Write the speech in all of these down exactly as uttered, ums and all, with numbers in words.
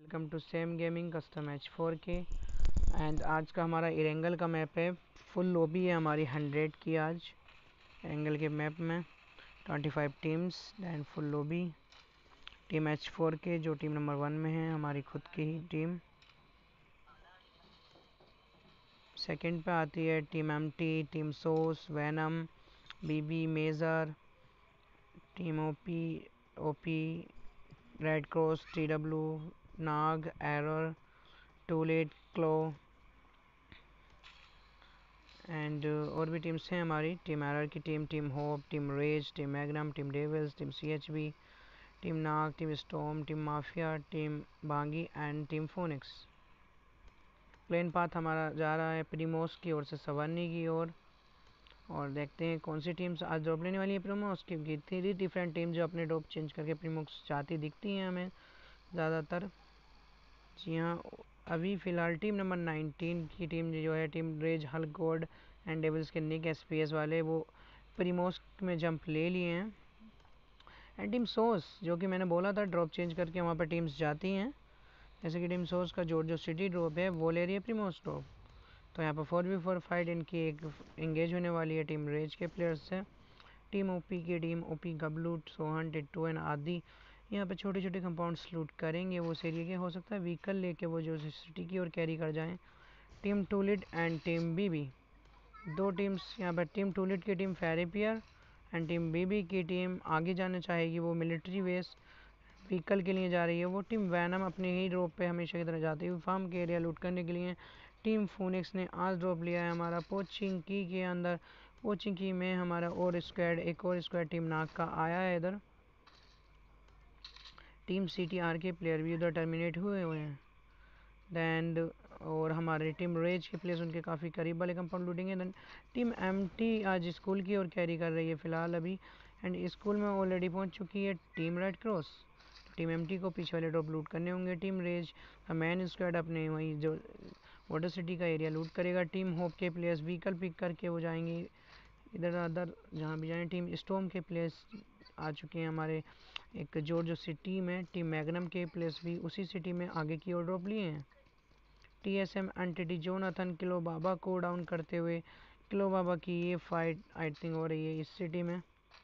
Welcome to same gaming custom H four K. And आज का हमारा इरेंगल का मैप है। फुल लॉबी है हमारी हंड्रेड की आज इरेंगल के मैप में। Twenty five teams and full lobby. Team H four K जो टीम नंबर वन में है, हमारी खुद की ही टीम। सेकंड पे आती है team M T, team SOS, venom, BB, major, team OP, OP, red cross, T W, Naag, error, too late, क्लो एंड और भी टीम्स हैं हमारी। टीम एरर की team, team hope, team rage, team magnum, team devils, team C H B, team Naag, team storm, team mafia, team बांगी and team phoenix. Plane path हमारा जा रहा है प्रीमोस की ओर से सवर्नी की ओर। और, और देखते हैं कौन सी टीम्स आज ड्रॉप लेने वाली है प्रीमोस की। थ्री डिफरेंट टीम जो अपने ड्रॉप चेंज करके प्रीमोस जाती दिखती हैं हमें ज़्यादातर। जी हाँ, अभी फ़िलहाल टीम नंबर नाइनटीन की टीम जो है team rage, hulk god and devils के निक एस पी एस वाले, वो प्रीमोस में जंप ले लिए हैं। एंड टीम सोस जो कि मैंने बोला था ड्रॉप चेंज करके वहाँ पर टीम्स जाती हैं, जैसे कि टीम सोस का जो जो सिटी ड्रॉप है वो ले रही है प्रीमोस ड्रॉप। तो यहाँ पर फोर वी फोर फाइट इनकी एक इंगेज होने वाली है टीम रेज के प्लेयर्स से। Team O P team O, Gablu, Sohan, Tittu and Aadi यहाँ पे छोटे छोटे कंपाउंड्स लूट करेंगे। वो एरिया के हो सकता है व्हीकल लेके वो जो सिटी की ओर कैरी कर जाएं। Team too late and team B, B टीम्स यहाँ पर। टीम टूलिट की टीम फेरेपियर and team B B team आगे जाना चाहेगी, वो मिलिट्री वेस व्हीकल के लिए जा रही है। वो टीम वैनम अपने ही ड्रॉप पे हमेशा की तरह जाती हुई फार्म के एरिया लूट करने के लिए। टीम फोनिक्स ने आज ड्रॉप लिया है हमारा पोचिंकी के अंदर। पोचिंकी में हमारा और स्क्वाड, एक और स्क्वाड टीम नाग का आया है इधर। टीम सी टी आर के प्लेयर भी उधर टर्मिनेट हुए हुए हैं। दैन और हमारे टीम रेज के प्लेयर्स उनके काफ़ी करीब वाले कंपाउंड लूटेंगे। दैन टीम एम टी आज स्कूल की ओर कैरी कर रही है फ़िलहाल अभी। एंड स्कूल में ऑलरेडी पहुंच चुकी है team red cross. Team M T को पीछे वाले ड्रॉप लूट करने होंगे। टीम रेज का मैन स्क्वाड अपने वही जो वाटर सिटी का एरिया लूट करेगा। टीम होप के प्लेयर्स व्हीकल पिक करके वो जाएंगे इधर अदर जहाँ भी जाएँ। टीम स्टॉर्म के प्लेयर्स आ चुके हैं हमारे एक जो जो सिटी में। टीम मैग्नम के प्लेयर्स भी उसी सिटी में आगे की ओर ड्रॉप लिए हैं। T S M entity Jonathan kilo बाबा को डाउन करते हुए, किलो बाबा की ये फाइट आई थिंक हो रही है इस सिटी में।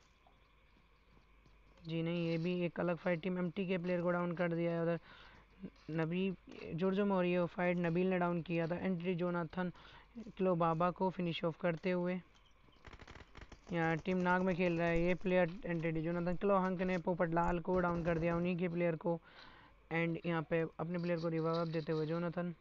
जी नहीं, ये भी एक अलग फाइट। टीम एमटी के प्लेयर को डाउन कर दिया है उधर। नबी जोरजो में हो रही है फाइट, नबील ने डाउन किया था एंट्री जोनाथन किलो बाबा को फिनिश ऑफ करते हुए। यहाँ टीम नाग में खेल रहा है ये player entity Jonathan kilo hunk ने पोपट लाल को डाउन कर दिया, उन्हीं के प्लेयर को। एंड यहाँ पे अपने प्लेयर को रिवाइव देते हुए जोनाथन।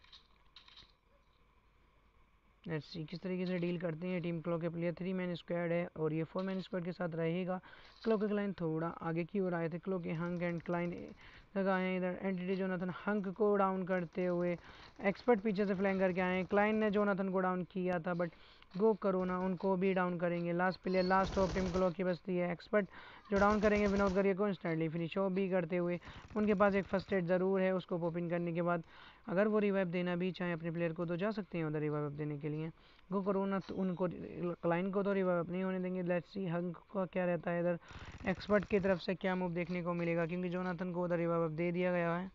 लेट्स सी किस तरीके से डील करते हैं टीम क्लो के प्लेयर। थ्री मैन स्क्वाड है और ये फोर मैन स्क्वाड के साथ रहेगा। क्लो के क्लाइन थोड़ा आगे की ओर आए थे। क्लो के हंक एंड क्लाइन लगा है इधर। एंटिटी जोनाथन हंक को डाउन करते हुए, एक्सपर्ट पीछे से फ्लैंक करके आए हैं। क्लाइन ने जोनाथन को डाउन किया था बट गो करोना उनको भी डाउन करेंगे। Last player last off team क्लो की बस्ती है एक्सपर्ट, जो डाउन करेंगे विनोद करिए को इंस्टेंटली फिनिश ऑफ भी करते हुए। उनके पास एक फर्स्ट एड ज़रूर है, उसको पॉपिंग करने के बाद अगर वो रिवाइव देना भी चाहें अपने प्लेयर को तो जा सकते हैं उधर रिवाइव देने के लिए। गो करोना तो उनको क्लाइन को तो रिवाइव नहीं होने देंगे। लेट्स सी हंक का क्या रहता है इधर, एक्सपर्ट की तरफ से क्या मूव देखने को मिलेगा, क्योंकि जोनाथन को उधर रिवाइव दे दिया गया है।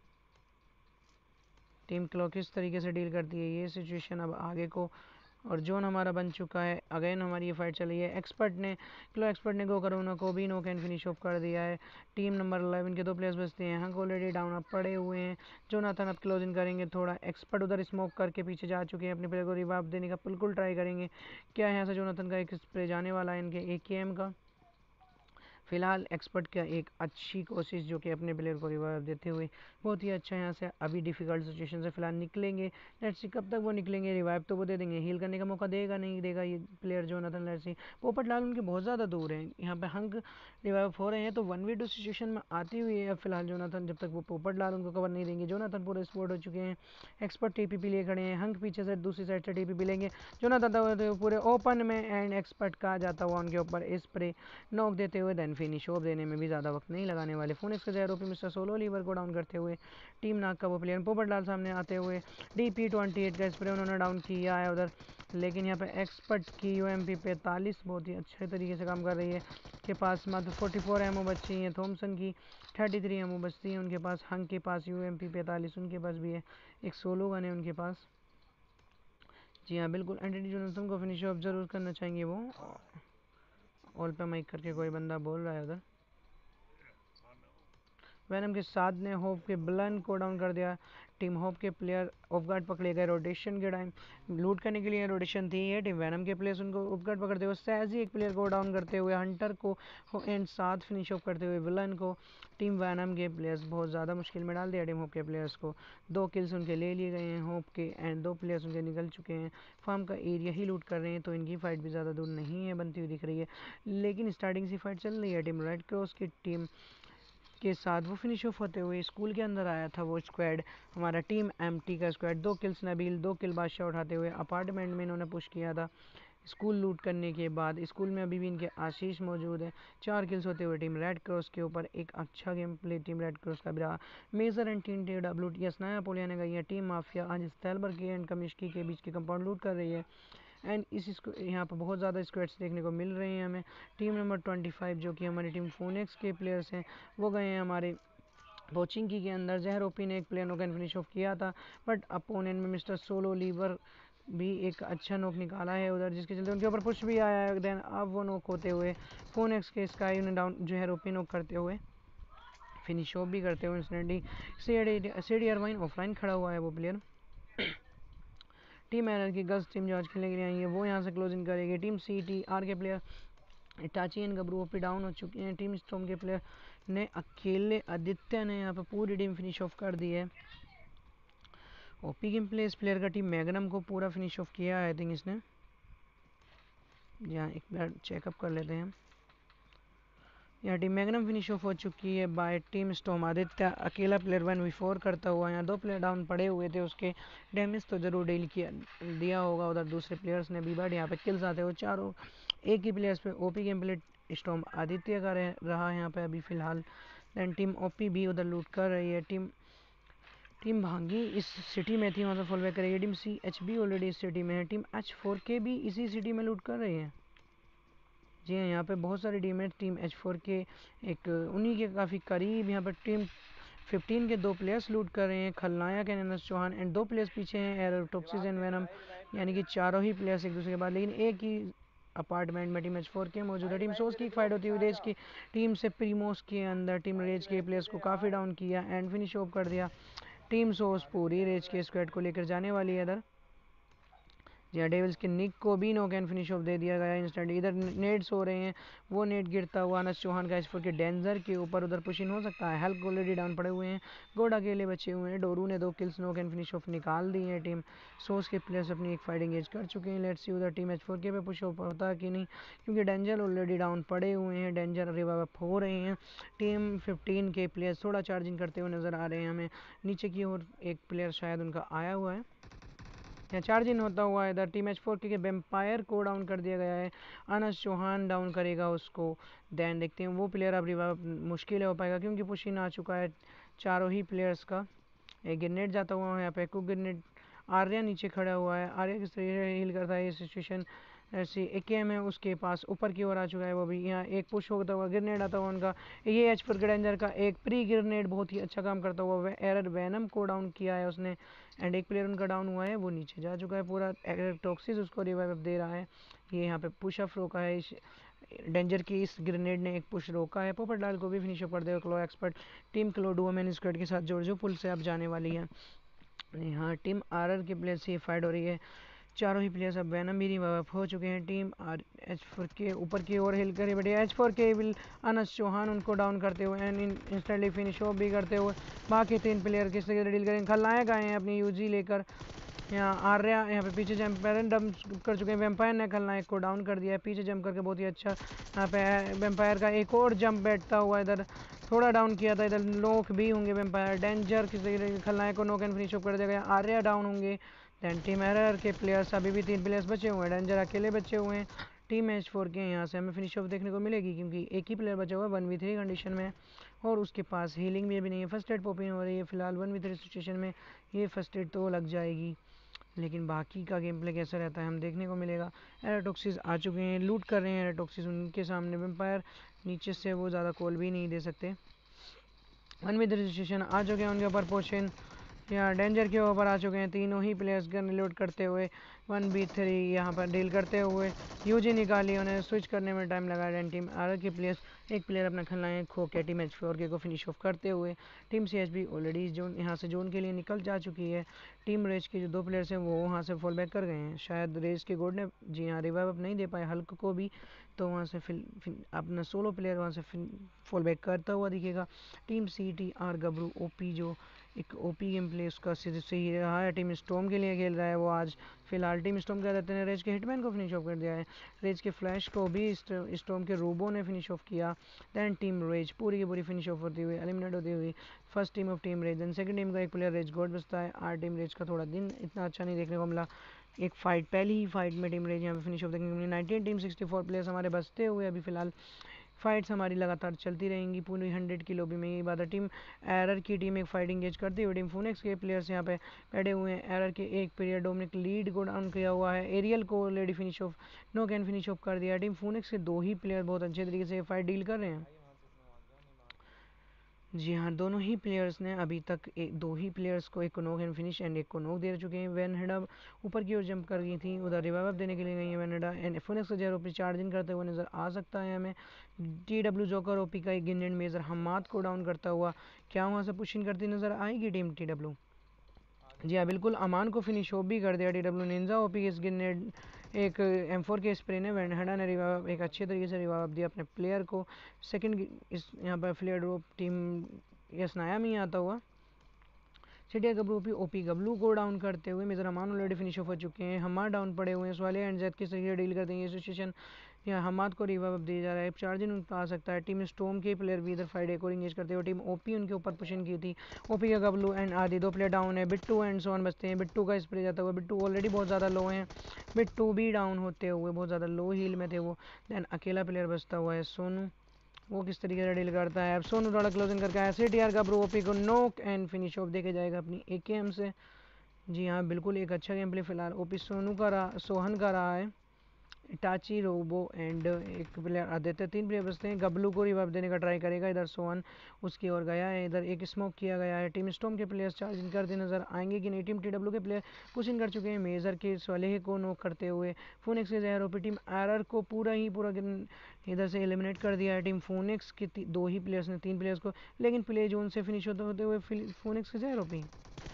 टीम क्लो किस तरीके से डील करती है ये सिचुएशन अब आगे को। और जोन हमारा बन चुका है। अगेन हमारी ये फाइट चली है। एक्सपर्ट ने क्लो एक्सपर्ट ने गो करोना को भी नो कैन फिनिश ऑफ कर दिया है। टीम नंबर इलेवन के दो प्लेयर्स बचते हैं। हंक ऑलरेडी डाउन अप पड़े हुए हैं। जोनाथन अब क्लोज इन करेंगे थोड़ा। एक्सपर्ट उधर स्मोक करके पीछे जा चुके हैं, अपने प्लेयर को रिवाइव देने का बिल्कुल ट्राई करेंगे। क्या है यहाँ से जोनाथन का एक स्प्रे जाने वाला है इनके ए के एम का। फिलहाल एक्सपर्ट का एक अच्छी कोशिश जो कि अपने प्लेयर को रिवाइव देते हुए बहुत ही अच्छा यहाँ से अभी डिफिकल्ट सिचुएशन से फिलहाल निकलेंगे। लेट्स सी कब तक वो निकलेंगे। रिवाइव तो वो दे देंगे, हील करने का मौका देगा नहीं देगा ये player Jonathan. Let's see Popat Lal उनके बहुत ज़्यादा दूर हैं। यहाँ पे हंक रिवाइव हो रहे हैं तो वन वी टू सिचुएशन में आती हुई है फिलहाल जोनाथन, जब तक वो पोपट लाल उनको कवर नहीं देंगे। जोनाथन पूरे स्पोर्ट हो चुके हैं। एक्सपर्ट टी पी पी लिए खड़े हैं। हंक पीछे से दूसरी साइड से टी पी पी लेंगे। जोनाथन पूरे ओपन में एंड एक्सपर्ट का जाता हुआ उनके ऊपर स्प्रे नॉक देते हुए देन फिनिश ऑफ देने में भी ज़्यादा वक्त नहीं लगाने वाले। फोनिक्स के जहर ओपी मिस्टर सोलो लीवर को डाउन करते हुए टीम नाग का वो प्लेयर पोपटलाल सामने आते हुए डी पी ट्वेंटी एट का स्प्रे उन्होंने डाउन किया है उधर, लेकिन यहाँ पे एक्सपर्ट की यू एम पी पैंतालीस बहुत ही अच्छे तरीके से काम कर रही है, के पास मात्र फोर्टी फोर एमओ बची है। थॉमसन की थर्टी थ्री एमओ बचती है उनके पास। हंग के पास यू एम पी पैंतालीस उनके पास भी है, एक सोलो गन है उनके पास। जी हाँ बिल्कुल, एंटनी जोनाथन को फिनिश ऑफ जरूर करना चाहेंगे वो। ऑल पे माइक करके कोई बंदा बोल रहा है उधर। वैनम के साथ ने होप के ब्लन को डाउन कर दिया। टीम होप के प्लेयर ऑफ गार्ड पकड़े गए रोटेशन के टाइम, लूट करने के लिए रोटेशन थी है। टीम वैनम के प्लेयर्स उनको ऑफ गार्ड पकड़ते हुए सैजी एक प्लेयर को डाउन करते हुए हंटर को एंड साथ फिनिश ऑफ करते हुए विलन को टीम वैनम के प्लेयर्स बहुत ज़्यादा मुश्किल में डाल दिया टीम होप के प्लेयर्स को। दो किल्स उनके ले लिए गए हैं होप के एंड दो प्लेयर्स उनके निकल चुके हैं। फार्म का एरिया ही लूट कर रहे हैं, तो इनकी फाइट भी ज़्यादा दूर नहीं है बनती हुई दिख रही है, लेकिन स्टार्टिंग से फाइट चल रही है। टीम रेड क्रॉस की टीम के साथ वो फिनिश ऑफ होते हुए स्कूल के अंदर आया था वो स्क्वाड, हमारा टीम एमटी का स्क्वाड। दो किल्स नबील, दो किल बादशाह उठाते हुए अपार्टमेंट में इन्होंने पुश किया था स्कूल लूट करने के बाद। स्कूल में अभी भी इनके आशीष मौजूद है। चार किल्स होते हुए टीम रेड क्रॉस के ऊपर। एक अच्छा game play team red cross का भी रहा। Major and team T W T S नया पोलिया ने गई है। टीम माफिया आज स्टैलबर के एंड कमिश्की के बीच के कंपाउंड लूट कर रही है एंड इस इसको यहाँ पर बहुत ज़्यादा स्क्वाड्स देखने को मिल रहे हैं हमें। टीम नंबर ट्वेंटी फाइव जो कि हमारी टीम फोनिक्स के प्लेयर्स हैं वो गए हैं हमारे कोचिंग के अंदर। जहर ओपी ने एक प्लेयर नोक एंड फिनिश ऑफ किया था, बट अपोनेंट में मिस्टर सोलो लीवर भी एक अच्छा नोक निकाला है उधर, जिसके चलते उनके ऊपर पुश भी आया है। देन अब वो नोक होते हुए फोनिक्स के स्काई ने डाउन जहर ओपी नोक करते हुए फिनिश ऑफ भी करते हुए इंस्टेंटली सीडी अरवाइन ऑफलाइन खड़ा हुआ है वो प्लेयर। टीम एनर की गर्ल्स टीम जो आज खेलने के लिए आई है वो यहाँ से क्लोजिंग करेगी। टीम सी टी आर के player Itachi and Gabru OP down हो चुके हैं। टीम स्टॉर्म के प्लेयर ने अकेले आदित्य ने यहाँ पे पूरी टीम फिनिश ऑफ कर दी है। ओपी गेम प्ले इस प्लेयर का टीम मैग्नम को पूरा फिनिश ऑफ किया है आई थिंक इसने। यहाँ एक बार चेकअप कर लेते हैं। यहाँ टीम मैग्नम फिनिश ऑफ हो चुकी है बाय टीम स्टॉर्म। आदित्य अकेला प्लेयर वन वी फोर करता हुआ, यहाँ दो प्लेयर डाउन पड़े हुए थे, उसके डैमेज तो जरूर डील किया दिया होगा उधर दूसरे प्लेयर्स ने भी, बट यहाँ पे किल्स आते हुए चारों एक ही प्लेयर्स पे। OP game play storm Aditya का रहा यहाँ पे अभी फिलहाल। देन टीम ओपी भी उधर लूट कर रही है। टीम टीम भांगी इस सिटी में थी, वहाँ से फॉल बैक कर रही है। Team C H B already इस सिटी में है। टीम एच फोर के भी इसी सिटी में लूट कर रही है। जी हाँ, यहाँ पे बहुत सारी टीम है। टीम एच फोर के एक उन्हीं के काफ़ी करीब यहाँ पर टीम फिफ्टीन के दो प्लेयर्स लूट कर रहे हैं, खलनायक एंड एनएस चौहान एंड दो प्लेयर्स पीछे हैं एरर टॉक्सिस एंड वेनम, यानी कि चारों ही प्लेयर्स एक दूसरे के बाद, लेकिन एक ही अपार्टमेंट में टीम एच फोर के मौजूद है। टीम सोस की फाइट होती हुई रेज की टीम से प्रीमोस के अंदर टीम रेज के प्लेयर्स को काफ़ी डाउन किया एंड फिनिश ऑफ कर दिया। टीम सोस पूरी रेज के स्क्वाड को लेकर जाने वाली है इधर। जी डेविल्स के निक को भी नॉक एंड फिनिश ऑफ दे दिया गया इंस्टेंट। इधर नेट्स हो रहे हैं, वो नेट गिरता हुआ अनस चौहान का एच फोर के डेंजर के ऊपर उधर पुश इन हो सकता है। हेल्प ऑलरेडी डाउन पड़े हुए हैं, गोड अकेले बचे हुए हैं। डोरू ने दो kills knock and finish off निकाल दी है। टीम सोस के प्लेयर्स अपनी एक फाइटिंग एज कर चुके हैं। लेट्स सी उधर टीम एच फोर के पे पुश ऑफ होता है कि नहीं, क्योंकि डेंजर ऑलरेडी डाउन पड़े हुए हैं, डेंजर रिवाइव अप हो रहे हैं। टीम फिफ्टीन के प्लेयर्स थोड़ा चार्जिंग करते हुए नजर आ रहे हैं हमें। नीचे की ओर एक प्लेयर शायद उनका आया हुआ है, यहाँ चार्ज इन होता हुआ इधर team H four K vampire को डाउन कर दिया गया है। अनस चौहान डाउन करेगा उसको। देन देखते हैं वो प्लेयर अब रिवाइव मुश्किल हो पाएगा, क्योंकि पुश इन आ चुका है चारों ही प्लेयर्स का। एक ग्रेनेड जाता हुआ है यहाँ पे, कुक ग्रेनेड। आर्या नीचे खड़ा हुआ है, आर्या किस तरीके से हील करता है ये सिचुएशन। ऐसी एक एम है उसके पास, ऊपर की ओर आ चुका है वो भी। यहाँ एक पुश होता हुआ ग्रेनेड आता हुआ उनका, ये एच फोर ग्रेंजर का एक प्री ग्रेनेड बहुत ही अच्छा काम करता हुआ एरर वैनम को डाउन किया है उसने एंड एक प्लेयर उनका डाउन हुआ है, वो नीचे जा चुका है पूरा। टॉक्सिस उसको रिवाइव दे रहा है। ये यहाँ पे पुश अप रोका है इस डेंजर की इस ग्रेनेड ने, एक पुश रोका है। पोपटलाल को भी फिनिश अप कर देगा क्लो एक्सपर्ट। टीम क्लो डुओमैन स्क्वाड के साथ जोड़जो पुल से अब जाने वाली है। यहाँ टीम आर आर के प्लेयर से फाइट हो रही है। चारों ही प्लेयर्स अब वैनम भी रिवाइव हो चुके हैं। टीम आर एच फोर के ऊपर की ओर हिल कर बैठे एच फोर के विल अनस चौहान उनको डाउन करते हुए एंड इंस्टेंटली फिनिश ऑफ भी करते हुए बाकी तीन प्लेयर किस तरीके से डील करेंगे। खलनायक आए हैं अपनी यूजी लेकर। यहाँ आर्या यहाँ पे पीछे जंप डंप कर चुके हैं। वेम्पायर ने खलनायक को डाउन कर दिया है पीछे जंप करके, बहुत ही अच्छा। यहाँ पे वेम्पायर का एक और जंप बैठता हुआ इधर थोड़ा डाउन किया था। इधर लोक भी होंगे वेम्पायर। डेंजर किस तरीके से खलनायक को नॉक एंड फिनिश ऑफ कर दिया गया। आर्या डाउन होंगे। दैन टीम एरर के प्लेयर्स अभी भी तीन प्लेयर्स बचे हुए हैं, डेंजर अकेले बचे हुए हैं। टीम एच फोर के यहाँ से हमें फिनिश ऑफ देखने को मिलेगी, क्योंकि एक ही प्लेयर बचा हुआ है वन वी थ्री कंडीशन में और उसके पास हीलिंग भी अभी नहीं है। फर्स्ट एड पॉपिंग हो रही है फिलहाल वन वी थ्री सिचुएशन में, ये फर्स्ट एड तो लग जाएगी, लेकिन बाकी का गेम प्ले कैसा रहता है हम देखने को मिलेगा। एराटॉक्सिस आ चुके हैं, लूट कर रहे हैं एराटॉक्सिस, उनके सामने वेम्पायर नीचे से वो ज़्यादा कॉल भी नहीं दे सकते। वन वी थ्री सिचुएशन आ चुके हैं उनके ऊपर पोशन यहाँ डेंजर के ऊपर आ चुके हैं तीनों ही प्लेयर्स गन रिलोड करते हुए, वन बी थ्री यहाँ पर डील करते हुए यूजी निकाली, उन्हें स्विच करने में टाइम लगा। एंड टीम आर के प्लेयर्स एक प्लेयर अपना खिलाएं खो के टीम एच फोर के को फिनिश ऑफ करते हुए। Team C H B already zone यहाँ से जोन के लिए निकल जा चुकी है। टीम रेज के जो दो प्लेयर्स हैं वो वहाँ से फॉल बैक कर गए हैं, शायद रेज के गोड ने जी हाँ रिवाइव अप नहीं दे पाए हल्क को भी, तो वहाँ से फिल, फिल अपना सोलो प्लेयर वहाँ से फॉल बैक करता हुआ दिखेगा। Team C T R Gabru OP जो एक ओपी गेम प्ले उसका सही रहा है, टीम स्टॉर्म के लिए खेल रहा है वो आज फिलहाल। टीम स्टॉर्म क्या कहते हैं रेज के हिटमैन को फिनिश ऑफ कर दिया है, रेज के फ्लैश को भी स्टॉर्म के रोबो ने फिनिश ऑफ किया। दैन टीम रेज पूरी की पूरी फिनिश ऑफ होती हुई एलिमिनेट होती हुई first team of team Rage. Then second team का एक प्लेयर रेज गॉड बचता है। आर टीम रेज का थोड़ा दिन इतना अच्छा नहीं देखने को मिला, एक फाइट पहली ही फाइट में टीम रेज यहाँ पे फिनिश ऑफ देखने को मिली। Nineteen team sixty four players हमारे बचते हुए अभी फिलहाल फाइट्स हमारी लगातार चलती रहेंगी पूरी हंड्रेड की लॉबी में। ये बात है टीम एरर की टीम एक फाइट इंगेज करती हुई टीम फोनिक्स के प्लेयर्स यहाँ पे खड़े हुए हैं। एरर के एक पीरियड डोमिनिक लीड को डाउन किया हुआ है, एरियल को already finish off no can finish off कर दिया। टीम फोनिक्स के दो ही प्लेयर बहुत अच्छे तरीके से फाइट डील कर रहे हैं। जी हाँ, दोनों ही प्लेयर्स ने अभी तक एक दो ही प्लेयर्स को एक को नॉक एंड फिनिश एंड एक को नॉक दे चुके हैं। वेनहेडा ऊपर की ओर जंप कर गई थी, उधर रिवाइव अप देने के लिए गई है वेनहेडा एंड फोनिक्स का जहर ओपी चार्जिंग करते हुए नजर आ सकता है हमें। टी डब्ल्यू जोकर ओपी का एक गिनेड मेजर हमाद को डाउन करता हुआ क्या वहाँ से पुशिंग करती नजर आएगी टीम टी डब्ल्यू। जी हाँ बिल्कुल, अमान को फिनिश ऑफ भी कर दिया टी डब्ल्यू निंजा ओपी के इस गिनेड एक एम फोर के स्प्रे ने वेनहेडा ने रिवाइव एक अच्छे तरीके से रिवाइव दिया अपने प्लेयर को। सेकंड इस यहाँ पर फ्लेयर ड्रॉप टीम यस नाया में आता हुआ सिटिया गबरू ओपी ओपी गबलू को डाउन करते हुए Major Aman already finish off हो चुके हैं। हमाद डाउन पड़े हुए हैं, सवाले एंड जेड किस तरीके डील करते हैं ये सिचुएशन। यहाँ हमाद को रिवाइव दिया जा रहा है, चार्जिंग उनका आ सकता है। टीम स्टॉर्म के प्लेयर भी इधर फाइट एक और इंगेज करते हुए टीम ओपी उनके ऊपर पुशिंग की थी। ओपी का गबलू एंड आदि दो प्लेयर डाउन है, बिट्टू एंड सोन बचते हैं। बिट्टू का स्प्रे जाता हुआ, बिट्टू ऑलरेडी बहुत ज़्यादा लो हैं, बिट्टू भी डाउन होते हुए बहुत ज़्यादा लो हील में थे वो। दैन अकेला प्लेयर बचता हुआ है सोनू, वो किस तरीके से डील करता है। अब सोनू थोड़ा क्लोजिंग करके आया सी टी आर का ब्रो ओपी को नोक एंड फिनिश ऑफ देके जाएगा अपनी ए के एम से। जी हाँ बिल्कुल, एक अच्छा गेम प्ले फिलहाल ओपी सोनू का रहा सोहन का रहा है। इटाची रोबो एंड एक प्लेयर आदित्य, तीन प्लेयर बचते हैं। गबलू को रिवाइव देने का ट्राई करेगा, इधर सोहन उसकी ओर गया है, इधर एक स्मोक किया गया है। टीम स्टॉर्म के प्लेयर्स चार्जिंग करते नजर आएंगे कि नहीं। टीम टी डब्ल्यू के प्लेयर पुशिंग कर चुके हैं मेजर के सलेह को नोक करते हुए। फोनिक्स के जहर ओपी टीम एरर को पूरा ही पूरा इधर से एलिमिनेट कर दिया है। टीम फोनिक्स के दो ही प्लेयर्स ने तीन प्लेयर्स को, लेकिन प्ले जोन से फिनिश होते होते हुए फोनिक्स के जहर ओपी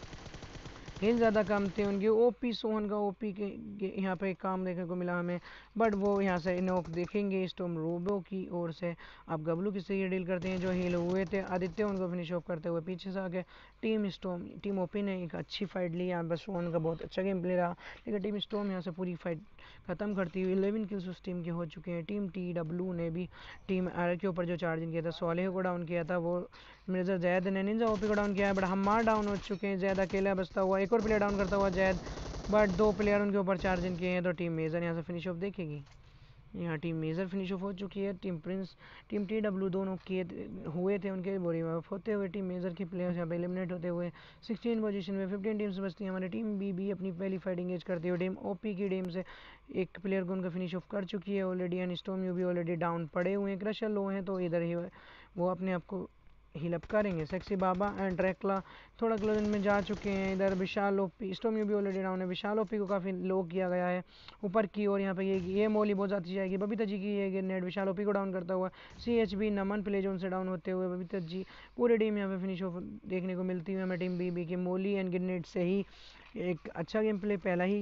हिल ज़्यादा कम थे उनके। ओपी सोहन का ओपी के, के यहाँ पे काम देखने को मिला हमें, बट वो यहाँ से नोक देखेंगे स्टॉर्म रोबो की ओर से। अब गबलू किससे ये डील करते हैं जो हील हुए थे, आदित्य उनको फिनिश ऑफ करते हुए पीछे से आके टीम स्टॉर्म टीम ओपी ने एक अच्छी फाइट ली यहाँ पर। सोहन का बहुत अच्छा गेम प्ले रहा, लेकिन टीम स्टॉर्म यहाँ से पूरी फाइट खत्म करती हुई इलेवन किल्स उस टीम के हो चुके हैं। टीम टी डब्ल्यू ने भी टीम आर के ऊपर जो चार्जिंग किया था, सोलेह को डाउन किया था, वो मिर्जा जैद ने निंजा ओपी को डाउन किया है, बट हमार डाउन हो चुके हैं। जैद अकेला बचता हुआ, एक और प्लेयर डाउन करता हुआ जैद, बट दो प्लेयर उनके ऊपर चार्जिंग किए हैं, तो टीम मेजर यहाँ से फिनिश ऑफ देखेगी। यहाँ टीम मेजर फिनिश ऑफ हो चुकी है। Team Prince team T W दोनों किए हुए थे उनके बोरी होते हुए टीम मेजर के प्लेयर्स यहाँ पे एलिमिनेट होते हुए सिक्सटीन पोजीशन में फिफ्टीन टीम्स बचती हैं। हमारी टीम बी बी अपनी पहली फाइट इंगेज करती है। टीम ओपी की टीम से एक प्लेयर को उनका फिनिश ऑफ कर चुकी है ऑलरेडी, एंड स्टॉर्म यू भी ऑलरेडी डाउन पड़े हुए हैं, क्रशर लो हैं, तो इधर ही वो अपने आप को हील करेंगे। सेक्सी बाबा एंड ड्रैकुला थोड़ा क्लोजन में जा चुके हैं। इधर विशाल ओपी स्टॉर्म यू भी ऑलरेडी डाउन है, विशाल ओपी को काफ़ी लो किया गया है ऊपर की ओर। यहाँ पे ये ये मोली बहुत जाती जाएगी, बबीता जी की ये नेट विशाल ओपी को डाउन करता हुआ। C H B Naman play zone से डाउन होते हुए बबीता जी पूरी टीम यहाँ पे फिनिश ऑफ देखने को मिलती है हमें टीम बी बी की मोली एंड गिरनेट से ही। एक अच्छा गेम प्ले पहला ही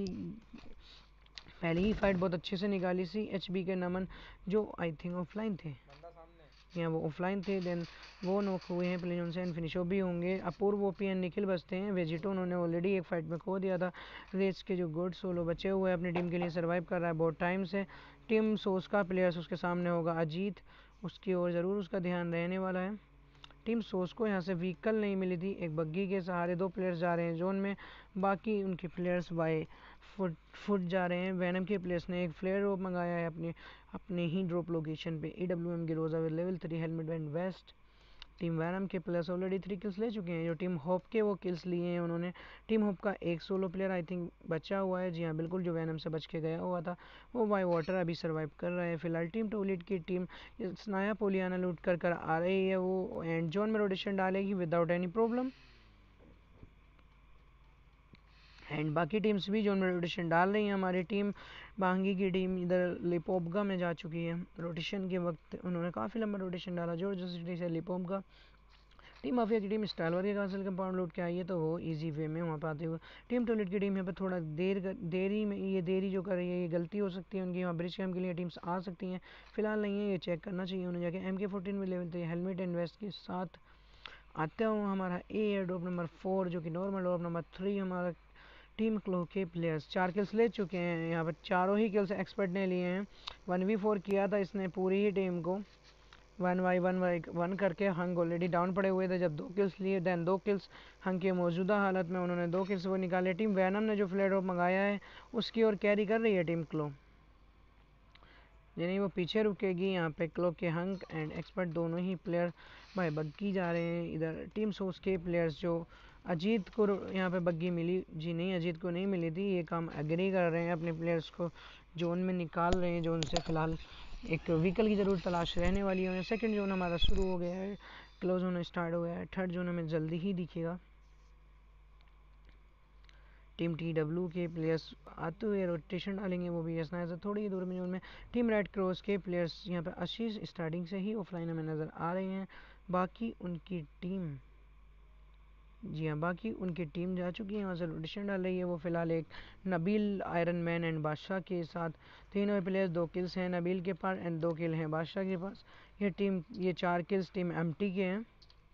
पहली ही फाइट बहुत अच्छे से निकाली सी एच बी के नमन, जो आई थिंक ऑफलाइन थे, यहाँ वो ऑफलाइन थे, देन वो नॉक हुए हैं प्ले जोन से एंड फिनिश भी होंगे। अपूर्व ओपी एंड निखिल बचते हैं। वेजिटो उन्होंने ऑलरेडी एक फाइट में खो दिया था। रेस के जो गुड सोलो बचे हुए हैं अपनी टीम के लिए सर्वाइव कर रहा है बहुत टाइम से। टीम सोस का प्लेयर्स उसके सामने होगा अजीत, उसकी ओर ज़रूर उसका ध्यान रहने वाला है। टीम सोर्स को यहाँ से व्हीकल नहीं मिली थी, एक बग्गी के सहारे दो प्लेयर्स जा रहे हैं जोन में, बाकी उनके प्लेयर्स बाय फुट फुट जा रहे हैं। वैनम के प्लेयर्स ने एक फ्लेयर ड्रॉप मंगाया है अपने अपने ही ड्रॉप लोकेशन पे। ई डब्ल्यू एम गिरोजा with level three helmet and vest. Team Venom के प्लेयर्स ऑलरेडी थ्री किल्स ले चुके हैं, जो टीम होप के वो किल्स लिए हैं उन्होंने। टीम होप का एक सोलो प्लेयर आई थिंक बचा हुआ है, जी हाँ बिल्कुल, जो वैनम से बच के गया हुआ था, वो बाय वाटर अभी सर्वाइव कर रहा है। फिलहाल टीम टूलिट की टीम स्नाया पोलियाना लूट कर कर आ रही है, वो एंड जोन में रोटेशन डालेगी विदाउट एनी प्रॉब्लम। एंड बाकी टीम्स भी जोन में रोटेशन डाल रही हैं। हमारी टीम बांगी की टीम इधर लिपोपगा में जा चुकी है। रोटेशन के वक्त उन्होंने काफ़ी लंबा रोटेशन डाला जॉर्ज सिटी से लिपोपगा। टीम माफिया की टीम स्टाइलवर के कासल कंपाउंड लूट के आई है, तो वो इजी वे में वहाँ पर आते हुए। टीम टॉयलेट की टीम यहाँ पर थोड़ा देर कर, देरी में ये देरी जो कर रही है ये गलती हो सकती है उनकी। यहाँ ब्रिज कैम्प के लिए टीम्स आ सकती हैं, फिलहाल नहीं है, ये चेक करना चाहिए उन्हें जाके। एम के फोर्टीन में लेवल हेलमेट एंड वेस्ट के साथ आते हुए हमारा a air drop number four, जो कि नॉर्मल ड्रॉप नंबर थ्री। हमारा टीम क्लो के प्लेयर्स चार किल्स ले चुके हैं, यहाँ पर चारों ही किल्स एक्सपर्ट ने लिए हैं। वन वी फोर किया था इसने पूरी ही टीम को, one by one by one करके। हंग ऑलरेडी डाउन पड़े हुए थे जब दो किल्स लिए, देन दो किल्स हंग के मौजूदा हालत में उन्होंने दो किल्स वो निकाले। टीम वैनम ने जो फ्लेयर ड्रॉप मंगाया है उसकी ओर कैरी कर रही है टीम क्लो, यानी वो पीछे रुकेगी। यहाँ पे क्लो के हंग एंड एक्सपर्ट दोनों ही प्लेयर भाई बग्गी जा रहे हैं। इधर टीम सोर्स के प्लेयर्स जो अजीत को यहाँ पे बग्गी मिली, जी नहीं अजीत को नहीं मिली थी, ये काम एग्री कर रहे हैं, अपने प्लेयर्स को जोन में निकाल रहे हैं। जोन से फिलहाल एक व्हीकल की ज़रूर तलाश रहने वाली है। सेकंड जोन हमारा शुरू हो गया है, क्लोज होना स्टार्ट हो गया है, थर्ड जोन हमें जल्दी ही दिखेगा। टीम टी डब्ल्यू के प्लेयर्स आते हुए रोटेशन डालेंगे, वो भी ऐसा ऐसा थोड़ी ही दूर में जोन में। टीम रेड क्रॉस के प्लेयर्स यहाँ पर आशीष स्टार्टिंग से ही ऑफलाइन हमें नज़र आ रहे हैं। बाकी उनकी टीम, जी हाँ बाकी उनकी टीम जा चुकी है, वहाँ से रोटेशन डाल रही है वो। फिलहाल एक नबील, आयरन मैन एंड बादशाह के साथ तीनों प्लेयर्स, दो किल्स हैं नबील के पास एंड दो किल हैं बादशाह के पास। ये टीम ये चार किल्स टीम एमटी के हैं।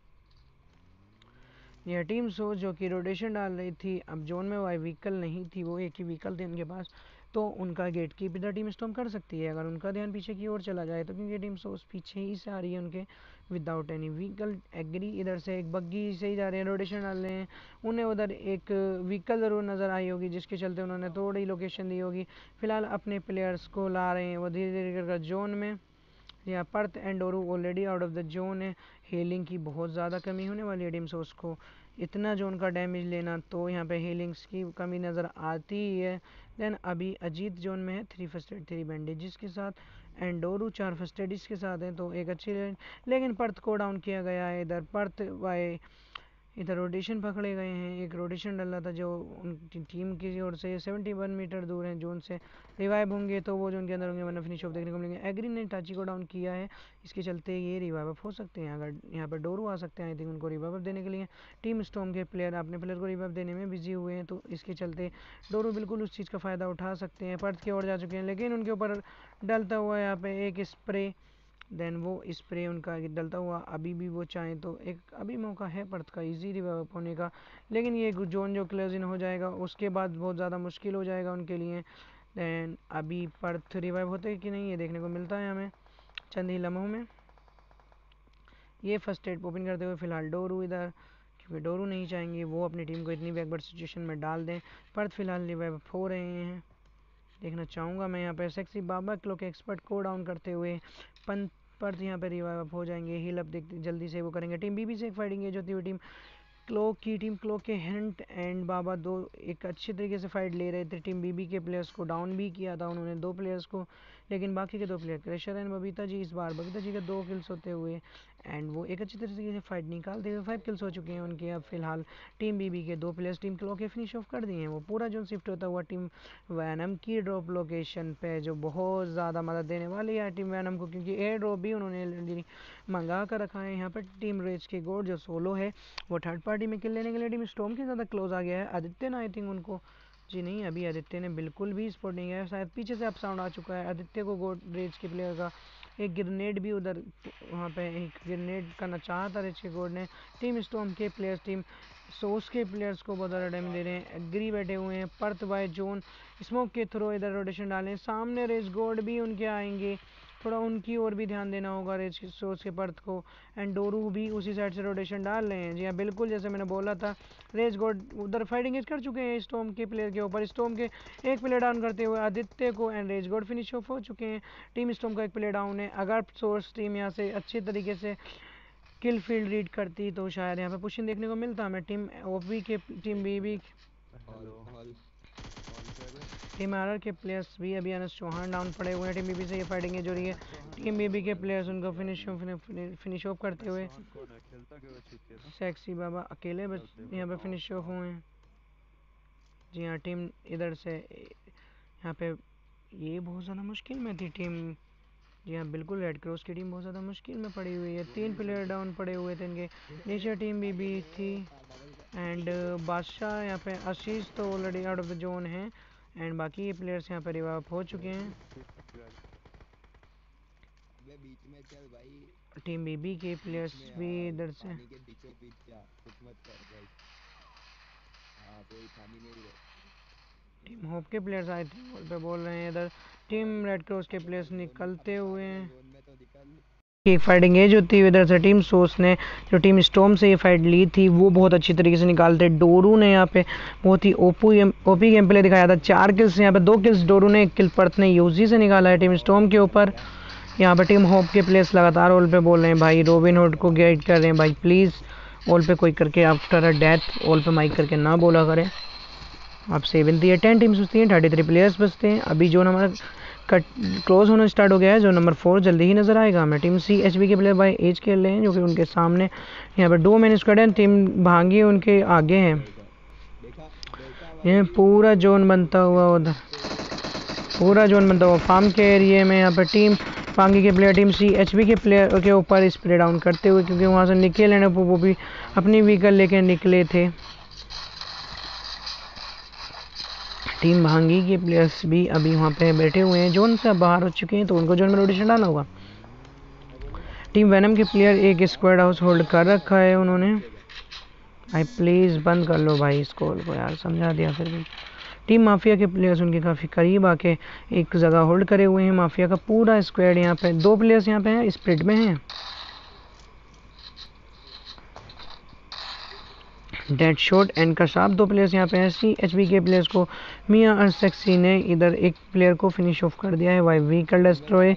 यह टीम सोच जो कि रोटेशन डाल रही थी, अब जोन में वाई व्हीकल नहीं थी, वो एक ही व्हीकल थे उनके पास, तो उनका गेट कीप इधर टीम स्टॉम कर सकती है अगर उनका ध्यान पीछे की ओर चला जाए तो, क्योंकि टीम सोच पीछे ही से आ रही है उनके विदाउट एनी व्हीकल। एग्री इधर से एक बग्गी से ही जा रहे हैं, रोटेशन डाल रहे हैं। उन्हें उधर एक व्हीकल ज़रूर नज़र आई होगी जिसके चलते उन्होंने थोड़ी लोकेशन दी होगी। फिलहाल अपने प्लेयर्स को ला रहे हैं वो धीरे धीरे कर जोन में। यहाँ Perth and Doru already out of the zone है। हीलिंग की बहुत ज़्यादा कमी होने वाली है टीम सोर्स को, इतना जोन का डैमेज लेना, तो यहाँ पे हीलिंग्स की कमी नज़र आती ही है। देन अभी अजीत जोन में है, three first aid three bandages के साथ, एंड डोरू चार फर्स्ट एडिस के साथ हैं, तो एक अच्छी, लेकिन पर्थ को डाउन किया गया है। इधर पर्थ बाय इधर रोटेशन पकड़े गए हैं, एक रोटेशन डल रहा था जो उनकी टीम की ओर से सेवेंटी वन मीटर दूर है जोन से। रिवाइव होंगे तो वो जोन के अंदर होंगे, वरना फिनिश ऑफ देखने को मिलेंगे। एग्री ने टाची को डाउन किया है, इसके चलते ये रिवाइव हो सकते हैं। अगर यहाँ पर डोरू आ सकते हैं आई थिंक उनको रिवाइव देने के लिए। टीम स्टॉर्म के प्लेयर अपने प्लेयर को रिवाइव देने में बिजी हुए हैं, तो इसके चलते डोरू बिल्कुल उस चीज़ का फ़ायदा उठा सकते हैं। पर्थ की ओर जा चुके हैं, लेकिन उनके ऊपर डलता हुआ यहाँ पे एक स्प्रे, देन वो स्प्रे उनका डलता हुआ, अभी भी वो चाहें तो एक अभी मौका है पर्थ का इजी रिवाइव होने का, लेकिन ये जोन जो क्लोज इन हो जाएगा उसके बाद बहुत ज़्यादा मुश्किल हो जाएगा उनके लिए। देन अभी पर्थ रिवाइव होते कि नहीं ये देखने को मिलता है हमें चंद ही लम्हों में। ये फर्स्ट एड ओपन करते हुए फिलहाल डोरू इधर, क्योंकि डोरू नहीं चाहेंगे वो अपनी टीम को इतनी बैकवर्ड सिचुएशन में डाल दें। पर्थ फिलहाल रिवाइव हो रहे हैं, देखना चाहूँगा मैं यहाँ पर सेक्सी बाबा क्लो के एक्सपर्ट को डाउन करते हुए। पंत पर्थ यहाँ पे रिवाइव अप हो जाएंगे, हील अप देखते जल्दी से वो करेंगे। टीम बीबी से एक फाइटिंग एज होती हुई टीम क्लो की टीम क्लो के हंट एंड बाबा दो एक अच्छे तरीके से फाइट ले रहे थे। टीम बीबी के प्लेयर्स को डाउन भी किया था उन्होंने, दो प्लेयर्स को, लेकिन बाकी के दो player crusher and Babita ji, इस बार बबीता जी के दो किल्स होते हुए एंड वो एक अच्छी तरीके से फाइट निकालते हुए फाइव किल्स हो चुके हैं उनके। अब फिलहाल टीम बीबी के दो प्लेयर्स टीम क्लो के फिनिश ऑफ कर दिए हैं। वो पूरा जोन शिफ्ट होता हुआ टीम वैनम की ड्रॉप लोकेशन पे, जो बहुत ज़्यादा मदद देने वाली है टीम वैनम को, क्योंकि एयर ड्रॉप भी उन्होंने मंगा कर रखा है। यहाँ पर टीम रेज के गोड जो सोलो है वो थर्ड पार्टी में किल लेने के लिए टीम स्टॉर्म के ज़्यादा क्लोज आ गया है। आदित्य ने आई थिंक उनको, जी नहीं अभी आदित्य ने बिल्कुल भी स्पॉट नहीं किया, शायद पीछे से अप साउंड आ चुका है। आदित्य को गोड रेज के प्लेयर का एक ग्रेनेड भी उधर वहाँ पे एक ग्रेनेड करना चाहा था रेज के गोड ने। टीम स्टॉर्म के प्लेयर्स टीम सोर्स के प्लेयर्स को बहुत ज़्यादा डैमेज दे रहे हैं। एग्री बैठे हुए हैं, पर्थ बाय जोन स्मोक के थ्रू इधर रोटेशन डालें, सामने रेज गोड भी उनके आएंगे, थोड़ा उनकी ओर भी ध्यान देना होगा रेज सोर्स के पर्थ को। एंड डोरू भी उसी साइड से रोटेशन डाल रहे हैं। जी हाँ बिल्कुल जैसे मैंने बोला था, रेज गॉड उधर फाइटिंग कर चुके हैं स्टॉर्म के प्लेयर के ऊपर। स्टॉर्म के एक प्लेयर डाउन करते हुए आदित्य को and Rage God finish off हो चुके हैं। टीम स्टॉर्म का एक प्लेयर डाउन है। अगर सोर्स टीम यहाँ से अच्छी तरीके से किल फील्ड रीड करती तो शायद यहाँ पे पुशिंग देखने को मिलता हमें। टीम ओपी के टीम बीबी टीम आर के प्लेयर्स भी अभी अनस चौहान डाउन पड़े हुए हैं। टीम बीबी से ये फाइटिंग जो रही है, टीम बीबी के प्लेयर्स उनको फिनिश फिनिश ऑफ करते हुए। सेक्सी बाबा अकेले बस यहाँ पे फिनिश ऑफ हुए हैं। जी हाँ टीम इधर से यहाँ पे ये बहुत ज़्यादा मुश्किल में थी टीम। जी हाँ बिल्कुल रेड क्रॉस की टीम बहुत ज़्यादा मुश्किल में पड़ी हुई है। तीन प्लेयर डाउन पड़े हुए थे इनके। नीचे टीम बीबी थी एंड बादशाह यहाँ पे आशीष तो already out of the zone है एंड बाकी ये प्लेयर्स यहाँ पे रिवाइव हो चुके हैं। टीम बीबी के प्लेयर्स भी इधर से टीम होप के प्लेयर्स आए थे बॉल पे बोल रहे हैं। इधर टीम रेड क्रॉस के प्लेयर्स निकलते हुए हैं। एक फाइटिंग एज होती है इधर से टीम सोर्स ने जो टीम स्टॉर्म से ये फाइट ली थी वो बहुत अच्छी तरीके से निकालते। डोरू ने यहाँ पे बहुत ही ओपू ओपी गेम प्ले दिखाया था। चार किल्स यहाँ पे, दो किल्स डोरू ने, एक किल पर्थ ने यूजी से निकाला है टीम स्टॉर्म के ऊपर। यहाँ पे टीम होप के प्लेयर्स लगातार ऑल पे बोल रहे हैं भाई, रॉबिन हुड को गाइड कर रहे हैं भाई प्लीज़ ऑल पे कोई करके आफ्टर अ डेथ ऑल पे माइक करके ना बोला करें। आपसे विनती है। टेन टीम्स बचती हैं, थर्टी थ्री प्लेयर्स बचते हैं। अभी जोन हमारा कट क्लोज होना स्टार्ट हो गया है। जो नंबर फोर जल्दी ही नजर आएगा हमें। टीम सी एच बी के प्लेयर बाय एज खेल रहे हैं जो कि उनके सामने यहाँ पर दो मैन स्क्वाड है। टीम भांगी उनके आगे है। ये पूरा जोन बनता हुआ उधर पूरा जोन बनता हुआ फार्म के एरिए में यहाँ पर टीम भांगी के player team C H B के प्लेयर के ऊपर स्प्रे डाउन करते हुए, क्योंकि वहाँ से निकले हैं वो भी अपनी व्हीकल लेके निकले थे। टीम भांगी के प्लेयर्स भी अभी वहाँ पे बैठे हुए हैं, जोन से बाहर हो चुके हैं तो उनको जोन में रोटेशन डालना होगा। टीम वेनम के प्लेयर एक स्क्वाड हाउस होल्ड कर रखा है उन्होंने। भाई प्लीज़ बंद कर लो भाई इस कॉल को यार, समझा दिया फिर भी। टीम माफिया के प्लेयर्स उनके काफ़ी करीब आके एक जगह होल्ड करे हुए हैं। माफिया का पूरा स्क्वाड यहाँ पे, दो प्लेयर्स यहाँ पे हैं स्प्लिट में हैं। डेड शॉट एंड कशाप दो प्लेयर्स यहाँ पे हैं। सी एच बी के प्लेयर्स को मियां और सेक्सी ने इधर एक प्लेयर को फिनिश ऑफ कर दिया है। वाई व्हीकल डेस्ट्रॉय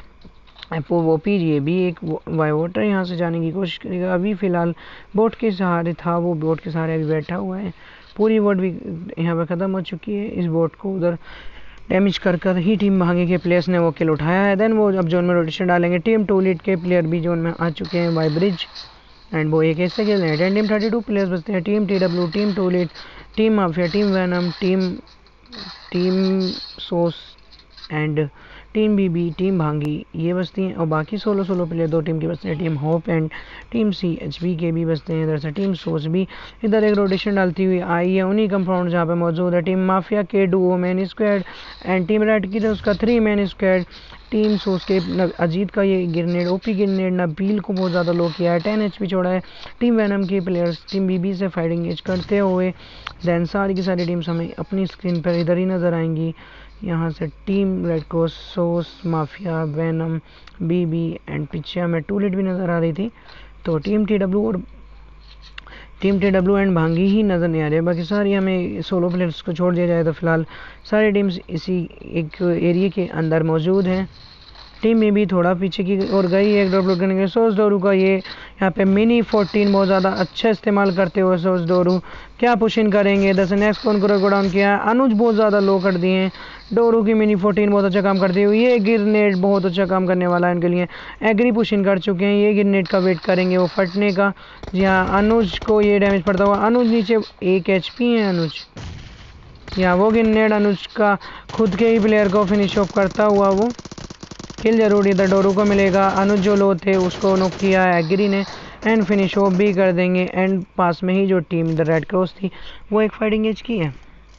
वो पी ये भी एक वाई वोटर यहाँ से जाने की कोशिश करेगा। अभी फिलहाल बोट के सहारे था, वो बोट के सहारे अभी बैठा हुआ है। पूरी बोट भी यहाँ पे ख़त्म हो चुकी है। इस बोट को उधर डैमेज कर कर ही टीम भागे के प्लेयर्स ने वो किल उठाया है। देन वो अब जोन में रोटेशन डालेंगे। टीम टू लीड के प्लेयर भी जोन में आ चुके हैं, वाई ब्रिज एंड वो एक ऐसे खेल रहे हैं। Ten team thirty two players बचते हैं। Team T W, team two lead, team mafia, team Venom, team team Sos and team BB, team Bhangi ये बचती हैं। और बाकी सोलो सोलो प्लेयर दो टीम के बचते हैं। Team Hope and team C H B के भी बचते हैं। इधर से टीम सोस भी इधर एक रोटेशन डालती हुई आई है उन्हीं कंपाउंड जहाँ पे मौजूद है। टीम माफिया के duo man squad and team Red की तो उसका three man squad. Team Sos के अजीत का ये गिरनेड ओपी गिरनेड नबील को बहुत ज़्यादा लो किया है, टेन एच पी छोड़ा है। टीम वैनम के प्लेयर्स टीम बीबी से फाइटिंग एज करते हुए। दैन सारी की सारी टीम्स हमें अपनी स्क्रीन पर इधर ही नज़र आएंगी। यहाँ से team red Cross, Sos, Mafia, Venom, BB and पीछे हमें टू लीड भी नज़र आ रही थी। तो टीम टी डब्ल्यू और team T W and Bhangi ही नज़र नहीं आ रही है। बाकी सारी हमें सोलो प्लेयर्स को छोड़ दिया जाए तो फिलहाल सारी टीम्स इसी एक एरिया के अंदर मौजूद हैं। टीम में भी थोड़ा पीछे की और गई एक ड्रॉप करने के लिए। सोस डोरू का ये यहाँ पे मिनी फोर्टीन बहुत ज़्यादा अच्छा इस्तेमाल करते हुए सोस डोरू क्या पुशिंग करेंगे। इधर से नेक्स्ट कौन को डाउन किया है, अनुज बहुत ज़्यादा लो कर दिए हैं। डोरू की मिनी फोर्टीन बहुत अच्छा काम करती हुई। ये गिरनेट बहुत अच्छा काम करने वाला है इनके लिए। एग्री पुशिंग कर चुके हैं, ये गिरनेट का वेट करेंगे वो फटने का। जी हाँ अनुज को ये डैमेज पड़ता हुआ। अनुज नीचे एक एच पी है अनुज। यहाँ वो गिरनेट अनुज का खुद के ही प्लेयर को फिनिश ऑफ करता हुआ वो किल जरूर इधर डोरू को मिलेगा। अनुज जो लो थे उसको नॉक किया है एग्री ने एंड फिनिश ऑफ भी कर देंगे। एंड पास में ही जो टीम इधर रेड क्रॉस थी वो एक फाइटिंग एज की है।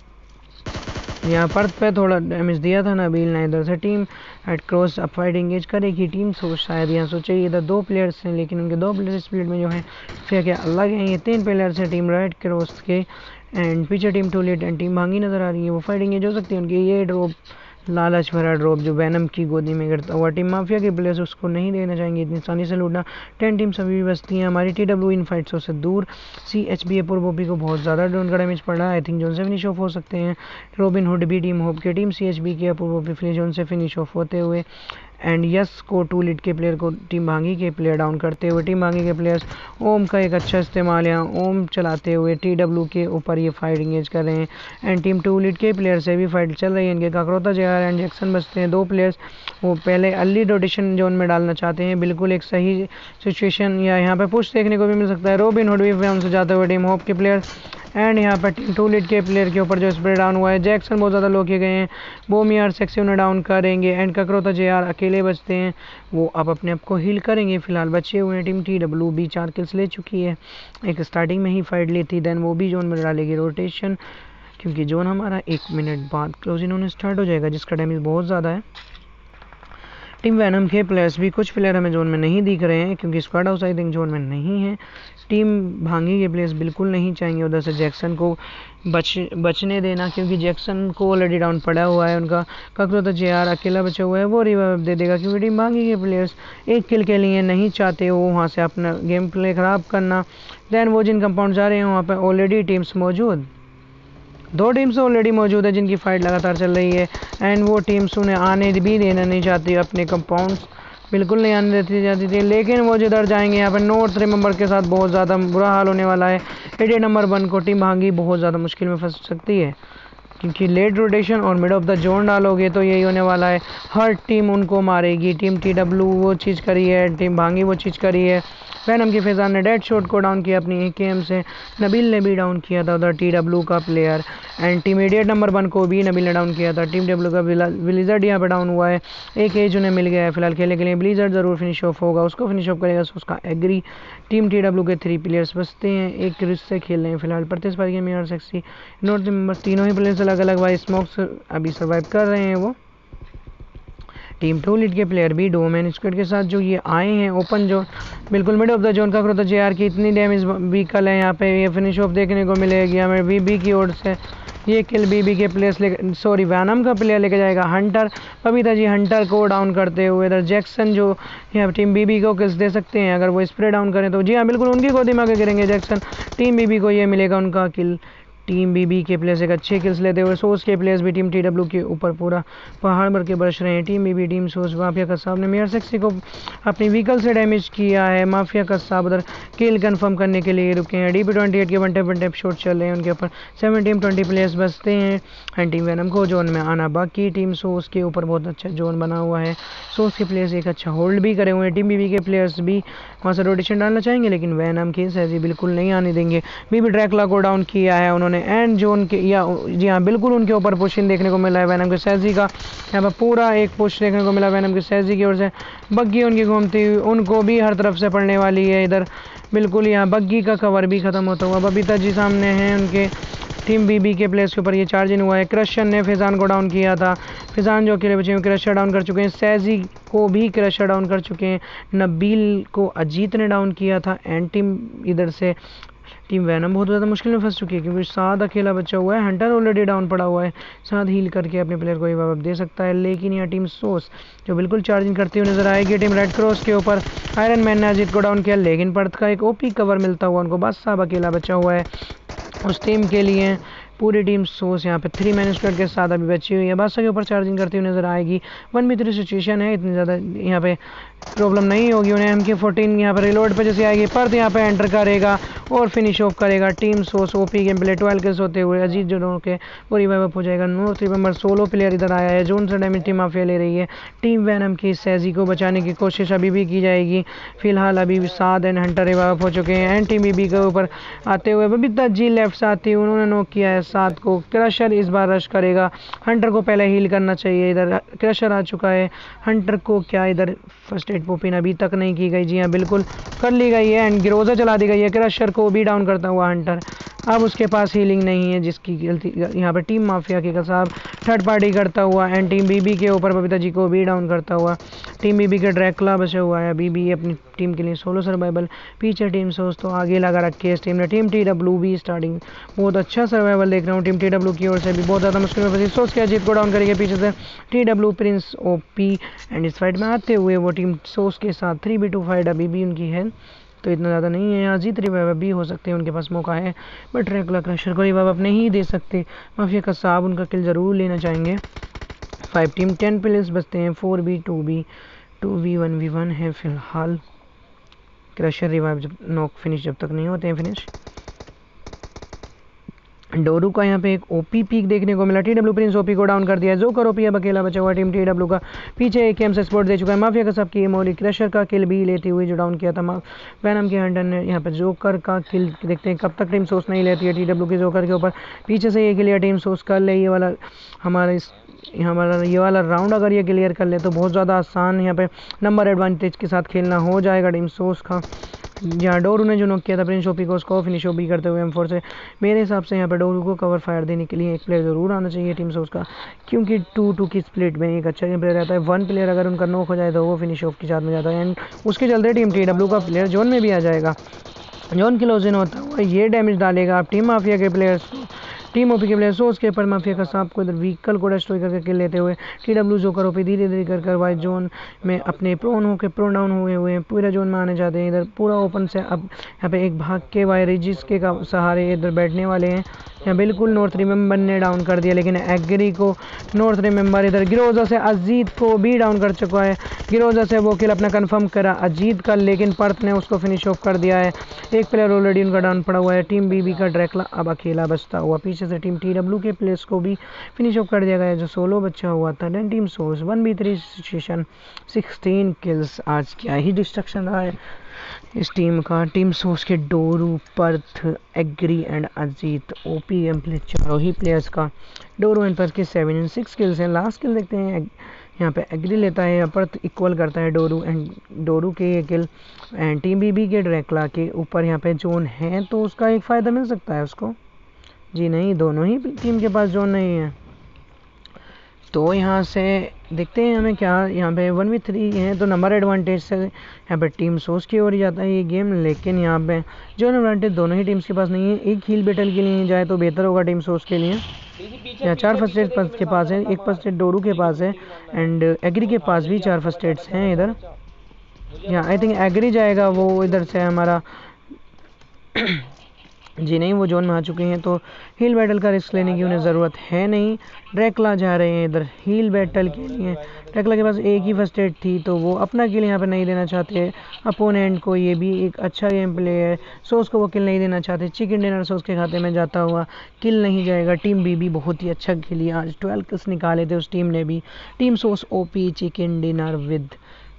यहाँ पर पे थोड़ा डैमेज दिया था नबील ने। इधर से टीम रेड क्रॉस अब फाइटिंग एज करेगी। टीम सोच शायद यहाँ सोचे इधर दो प्लेयर्स हैं लेकिन उनके दो प्लेयर स्पीड में जो है फिर क्या अलग हैं। ये तीन प्लेयर्स हैं टीम रेड क्रॉस के एंड पीछे team two lead and team Bhangi नज़र आ रही है। वो फाइटिंग एज हो सकती है उनकी। ये ड्रॉप लालच भरा ड्रॉप जो वैनम की गोदी में गिरता हुआ। टीम माफिया के प्लेयर्स उसको नहीं देना चाहेंगे इतनी आसानी से लूटना। टेन टीम्स अभी भी बचती हैं हमारी। टी डब्ल्यू इन फाइट्सों से दूर। C H B Apurv OP को बहुत ज़्यादा ड्रोन का डैमेज पड़ रहा है। आई थिंक जोन से फिनिश ऑफ हो सकते हैं। रॉबिन हुड भी टीम होप के टीम सी एच बी के अपूर्व ओपी फिनिश जोन से फिनिश ऑफ होते हुए एंड यस को टू लीड के प्लेयर को टीम भांगी के प्लेयर डाउन करते हुए टीम भांगी के प्लेयर्स ओम का एक अच्छा इस्तेमाल यहाँ ओम चलाते हुए टी डब्ल्यू के ऊपर ये फाइट इंगेज कर रहे हैं एंड टीम टू लीड के प्लेयर से भी फाइट चल रही है। इनके काकरोता जेआर एंड जैक्सन बचते हैं दो प्लेयर्स, वो पहले अर्ली रोटेशन जोन में डालना चाहते हैं। बिल्कुल एक सही सिचुएशन या यहाँ पे पुश देखने को भी मिल सकता है। रॉबिन हुड भी उनसे जाते हुए टीम होप के प्लेयर एंड यहाँ पर टीम टू लीड के प्लेयर के ऊपर जो स्प्रे डाउन हुआ है। जैक्सन बहुत ज़्यादा लो किए गए हैं। बोमियार सेक्सी उन्हें डाउन करेंगे एंड ककरोता जेआर अकेले बचते हैं, वो अब अपने आप को हील करेंगे। फिलहाल बचे हुए हैं टीम टी डब्ल्यू भी चार किल्स ले चुकी है, एक स्टार्टिंग में ही फाइट ली थी, देन वो भी जोन में डालेगी रोटेशन क्योंकि जोन हमारा एक मिनट बाद क्लोज इन्होंने स्टार्ट हो जाएगा जिसका डैमेज बहुत ज़्यादा है। टीम वैनम के प्लेयर्स भी कुछ प्लेयर हमें जोन में नहीं दिख रहे हैं क्योंकि squad house I think zone में नहीं है। टीम भांगी के प्लेयर्स बिल्कुल नहीं चाहेंगे उधर से जैक्सन को बच बचने देना क्योंकि जैक्सन को ऑलरेडी डाउन पड़ा हुआ है। उनका ककरोता जेआर अकेला बचा हुआ है, वो रिवाइव दे देगा क्योंकि टीम भांगी के प्लेयर्स एक किल के लिए नहीं चाहते वो वहाँ से अपना गेम प्ले ख़राब करना। दैन वो जिन कंपाउंड जा रहे हैं वहाँ पर ऑलरेडी टीम्स मौजूद दो टीम्स ऑलरेडी मौजूद है जिनकी फाइट लगातार चल रही है एंड वो टीम्स उन्हें आने भी देना नहीं चाहती, अपने कंपाउंड्स बिल्कुल नहीं आने देती जाती थी। लेकिन वो जिधर जाएंगे यहाँ पर नॉर्थ रिमेंबर के साथ बहुत ज़्यादा बुरा हाल होने वाला है। एडिट नंबर वन को टीम भांगी बहुत ज़्यादा मुश्किल में फंस सकती है क्योंकि लेट रोटेशन और मिड ऑफ द जोन डालोगे तो यही होने वाला है, हर टीम उनको मारेगी। टीम टी डब्ल्यू वो चीज़ करी है, टीम भांगी वो चीज़ करी है। वैनम की फैज़ान ने डेड शॉट को डाउन किया अपनी ए के एम से, नबील ने भी डाउन किया था उधर टी डब्ल्यू का player and team edit number one को भी नबील ने डाउन किया था। टीम डब्ल्यू का ब्लिजर्ड यहाँ पे डाउन हुआ है, एक एज उन्हें मिल गया है फिलहाल खेलने के लिए। ब्लिजर्ड ज़रूर फिनिश ऑफ होगा, उसको फिनिश ऑफ करेगा उसका एग्री। टीम टी डब्ल्यू के थ्री प्लेयर्स बचते हैं, एक रिस्क से खेल रहे हैं फिलहाल प्रतिस्पर्धी में और सेक्सी नोट मेंबर तीनों ही प्लेयर्स अलग अलग वाई स्मोक्स अभी सर्वाइव कर रहे हैं। वो टीम टू लीड के प्लेयर भी डोमेन स्क्वाड के साथ जो ये आए हैं ओपन जोन बिल्कुल मिड ऑफ द जोन का करो जेआर की इतनी डैमेज व्हीकल है यहाँ पे, ये फिनिश ऑफ देखने को मिलेगी हमें बीबी की ओर से। ये किल बीबी के प्लेयर्स ले सॉरी वैनम का प्लेयर लेके जाएगा हंटर। बबीता जी हंटर को डाउन करते हुए इधर जैक्सन जो यहाँ टीम बीबी को किल्स दे सकते हैं अगर वो स्प्रे डाउन करें तो। जी हाँ बिल्कुल उनकी गोदी में आके गिरेंगे जैक्सन, टीम बीबी को ये मिलेगा उनका किल। टीम बीबी के प्लेयर्स एक अच्छे किल्स लेते हुए सोर्स के प्लेयर्स भी टीम टी डब्ल्यू के ऊपर पूरा पहाड़ भर के बरस रहे हैं। Team BB team source mafia Kasab ने मेयर सेक्सी को अपनी व्हीकल से डैमेज किया है। माफिया कसाब उधर किल कंफर्म करने के लिए रुके हैं। डी पी ट्वेंटी एट के one tap one tap shot चल रहे हैं उनके ऊपर। सेवन टीम ट्वेंटी प्लेयर्स बचते हैं एंड टीम वैनम को जोन में आना बाकी। टीम सोर्स के ऊपर बहुत अच्छा जोन बना हुआ है, सोर्स के प्लेयर्स एक अच्छा होल्ड भी करे हुए हैं। टीम बीबी के प्लेयर्स भी वहाँ से रोटेशन डालना चाहेंगे लेकिन वैनम के सहजी बिल्कुल नहीं आने देंगे। बीबी ड्रैकुला को डाउन किया है उन्होंने एंड जोन के या जी हाँ बिल्कुल उनके ऊपर पुशिंग देखने को मिला है वैनम के सहजी का। यहाँ पर पूरा एक पुश देखने को मिला वैनम के सहजी की ओर से। बग्गी उनकी घूमती हुई उनको भी हर तरफ से पड़ने वाली है इधर बिल्कुल। यहाँ बग्गी का कवर भी खत्म होता हुआ बबीता जी सामने हैं उनके। टीम बीबी के प्लेयर्स के ऊपर ये चार्जिंग हुआ है। क्रशर ने फैज़ान को डाउन किया था, फैज़ान जो अकेले बचे हुए क्रशर डाउन कर चुके हैं। सैजी को भी क्रशर डाउन कर चुके हैं। नबील को अजीत ने डाउन किया था एंड टीम इधर से टीम वैनम बहुत ज़्यादा मुश्किल में फंस चुकी है क्योंकि साथ अकेला बचा हुआ है। हंटर ऑलरेडी डाउन पड़ा हुआ है, साथ हील करके अपने प्लेयर को रिवाइव दे सकता है। लेकिन यहाँ टीम सोर्स जो बिल्कुल चार्जिंग करती हुई नजर आएगी। टीम रेड क्रॉस के ऊपर आयरन मैन ने अजीत को डाउन किया लेकिन पर्थ का एक ओपी कवर मिलता हुआ उनको बस साहब अकेला बचा हुआ है उस टीम के लिए। पूरी टीम सोर्स यहाँ पे थ्री मैन स्क्वाड के साथ अभी बची हुई है, बादशाह के ऊपर चार्जिंग करती हुई नजर आएगी। वन बी थ्री सिचुएशन है, इतनी ज़्यादा यहाँ पे प्रॉब्लम नहीं होगी उन्हें। एम के फोर्टीन यहाँ पर रिलोड पे जैसे आएगी पर्थ यहाँ पे एंटर करेगा और फिनिश ऑफ करेगा। Team source OP game play twelve kills होते हुए अजीत जो के वो रिवाइव अप हो जाएगा। नॉर्थ रिमेंबर सोलो प्लेयर इधर आया है, जोन से डैमेज टीम माफिया ले रही है। टीम वैनम की सैजी को बचाने की कोशिश अभी भी की जाएगी। फिलहाल अभी Saad and Hunter revive up हो चुके हैं एंड टीम बीबी के ऊपर आते हुए बबीता जी लेफ्ट से आती हुई उन्होंने नॉक किया है सात को। क्रशर इस बार रश करेगा, हंटर को पहले हील करना चाहिए। इधर क्रशर आ चुका है, हंटर को क्या इधर फर्स्ट एड पोपिन अभी तक नहीं की गई। जी हाँ बिल्कुल कर ली गई है एंड ग्रोजा चला दी गई है। क्रशर को भी डाउन करता हुआ हंटर अब उसके पास हीलिंग नहीं है, जिसकी गलती यहाँ पे टीम माफिया के कसाब थर्ड पार्टी करता हुआ एंड टीम बीबी के ऊपर बबीता जी को बी डाउन करता हुआ टीम बीबी के ड्रैकुला बचा हुआ है। बीबी अपनी टीम के लिए सोलो सर्वाइवल, पीछे टीम सोच तो आगे लगा रखी है इस टीम ने। टीम टी डब्ल्यू भी स्टार्टिंग बहुत अच्छा सर्वाइवल देख रहा हूँ टीम टी डब्ल्यू की ओर से भी, बहुत ज़्यादा मुश्किल में फंसी। सोच के अजीत को डाउन करेंगे पीछे से T W prince OP and इस फाइट में आते हुए वो टीम सोच के साथ थ्री बी टू फाइट अभी भी उनकी है, तो इतना ज़्यादा नहीं है। यहाँ जीत रिवाइव भी हो सकते हैं, उनके पास मौका है, बट ड्रैकुला क्रशर को रिवाइव अपने ही दे सकते। माफिया का साहब उनका किल ज़रूर लेना चाहेंगे। फाइव टीम टेन प्लेयर्स बचते हैं, four B two B two V one V one है फिलहाल। क्रशर रिवाइव जब नॉक फिनिश जब तक नहीं होते हैं फिनिश। डोरू का यहाँ पे एक ओपी पीक देखने को मिला। टी डब्ल्यू प्रिंस ओपी को डाउन कर दिया है। जोकर ओपी अब अकेला बचा हुआ टीम टी डब्ल्यू का, पीछे एक एम से सपोर्ट दे चुका है। माफिया का सब की मोली क्रशर का किल भी लेती हुई जो डाउन किया था वैनम के हंटर ने। यहाँ पे जोकर का किल देखते हैं कब तक टीम सोर्स नहीं लेती है टी डब्ल्यू के जोकर के ऊपर। पीछे से ये क्लियर टीम सोर्स कर ले, ये वाला हमारा इस हमारा ये वाला राउंड अगर ये क्लियर कर ले तो बहुत ज़्यादा आसान यहाँ पे नंबर एडवांटेज के साथ खेलना हो जाएगा टीम सोर्स का। यहाँ डोरू ने जो नॉक किया था प्रिंस ओपी को, उसको फिनिश ओपी करते हुए एम फोर से। मेरे हिसाब से यहाँ पे डोरू को कवर फायर देने के लिए एक प्लेयर ज़रूर आना चाहिए टीम से उसका, क्योंकि टू टू की स्प्लिट में एक अच्छा प्लेयर रहता है। वन प्लेयर अगर उनका नॉक हो जाए तो वो फिनिश ऑफ के साथ में जाता है एंड उसके चलते टीम टी डब्ल्यू का प्लेयर जोन में भी आ जाएगा। जोन क्लोज इन होता हुआ ये डैमेज डालेगा आप टीम माफिया के प्लेयर्स टीम ओपी के प्लेयर सोच के ऊपर। माफिया का सांप को इधर व्हीकल को डिस्ट्रॉय करके किल लेते हुए टी डब्ल्यू जोकर ओपी धीरे धीरे कर कर वाई जोन में अपने प्रोन होकर प्रो डाउन हुए हुए पूरा जोन में आने जाते हैं। इधर पूरा ओपन से अब यहाँ पे एक भाग के वाई रिजिस के का सहारे इधर बैठने वाले हैं। यहाँ बिल्कुल नॉर्थ रिमेंबर ने डाउन कर दिया, लेकिन एग्री को नॉर्थ रिमेंबर इधर गिरोजा से अजीत को भी डाउन कर चुका है। गिरोजा से वो किल अपना कंफर्म करा अजीत का, लेकिन पर्थ ने उसको फिनिश ऑफ कर दिया है। एक प्लेयर ऑलरेडी उनका डाउन पड़ा हुआ है। टीम बीबी का ड्रैकुला अब अकेला बचता हुआ, पीछे से टीम टी डब्ल्यू के प्लेयर्स को भी फिनिश ऑफ कर दिया गया जो सोलो बच्चा हुआ था। Then team source one B three situation sixteen kills. आज क्या ही डिस्ट्रक्शन रहा है इस टीम का। टीम सोर्स के डोरू, पर्थ, एग्री and Ajit OP M play चारों ही प्लेयर्स का। डोरू एंड पर्थ के सेवन एंड सिक्स किल्स हैं। लास्ट किल देखते हैं यहाँ पे एग्री लेता है या पर्थ इक्वल करता है डोरू एंड डोरू के ये किल एंड टीम बीबी के ड्रैकुला के ऊपर यहाँ पे जोन है तो उसका एक फ़ायदा मिल सकता है उसको। जी नहीं, दोनों ही टीम के पास जोन नहीं है, तो यहाँ से देखते हैं हमें क्या। यहाँ पे वन वी थ्री है तो नंबर एडवांटेज से यहाँ पे टीम सोर्स की ओर ही जाता है ये गेम, लेकिन यहाँ पे जोन एडवांटेज दोनों ही टीम्स के पास नहीं है। एक हील बैटल के लिए जाए तो बेहतर होगा टीम सोर्स के लिए। यहाँ चार फर्स्ट एड के पास है, एक फर्स्ट एड डोरू के पास है एंड एग्री के पास भी चार फर्स्ट एड्स हैं इधर। यहाँ आई थिंक एग्री जाएगा वो इधर से हमारा जी नहीं, वो जोन में आ चुके हैं तो हील बैटल का रिस्क लेने की उन्हें ज़रूरत है नहीं। ड्रैकुला जा रहे हैं इधर हील बैटल के लिए। ड्रैकुला के पास एक ही फर्स्ट एड थी तो वो अपना किल यहाँ पे नहीं देना चाहते अपोनेंट को। ये भी एक अच्छा गेम प्ले है। सोस को वो किल नहीं देना चाहते। चिकन डिनर सोस के खाते में जाता हुआ किल नहीं जाएगा। टीम बीबी बहुत ही अच्छा खेली आज, ट्वेल्व किल्स निकाले थे उस टीम ने भी। टीम सोस OP chicken dinner with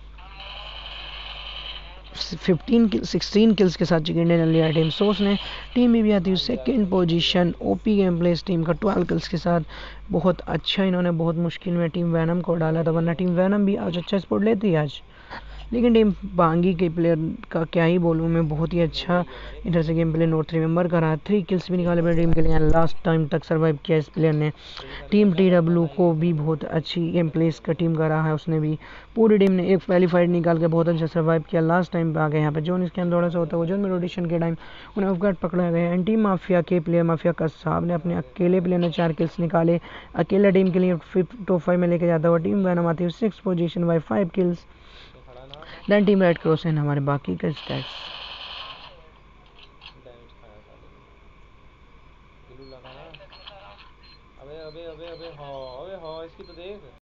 fifteen sixteen kills के साथ चिकन डिनर लिया टीम सोर्स ने। टीम में भी आती है second position OP game play इस टीम का ट्वेल्व किल्स के साथ। बहुत अच्छा इन्होंने बहुत मुश्किल में टीम वैनम को डाला था, वरना टीम वैनम भी आज अच्छा स्पोर्ट लेती है आज। लेकिन टीम बांगी के प्लेयर का क्या ही बोलूँ मैं, बहुत ही अच्छा इधर से गेम प्ले नॉर्थ रिमेंबर का रहा। थ्री किल्स भी निकाले अपनी टीम के लिए, लास्ट टाइम तक सर्वाइव किया इस प्लेयर ने। टीम टी डब्ल्यू को भी बहुत अच्छी गेम प्ले इसका टीम का रहा है, उसने भी पूरी टीम ने एक पहली फाइट निकाल के बहुत अच्छा सर्वाइव किया। लास्ट टाइम पे आ गए यहाँ पे जोन इसके अंदर थोड़ा सा होता है वो जोन में रोटेशन के टाइम उन्हें ऑफ गार्ड पकड़ा गया। एंड टीम माफिया के प्लेयर माफिया का साहब ने अपने अकेले प्लेयर ने चार किल्स निकाले, अकेले टीम के लिए फिफ्थ टॉप फाइव में लेके जाता हुआ। टीम वैनम आती है six position by five kills. Then team red cross and हमारे बाकी के स्टैट्स। अबे अबे अबे अबे हाँ अबे हाँ इसकी तो देख।